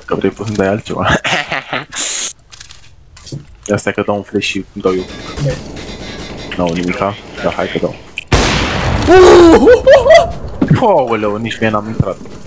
Că vrei să-mi dai altceva. Asta că dau un flash și îmi dau eu. Nu, nimica, dar hai că dau. Aoleu, nici mie n-am intrat.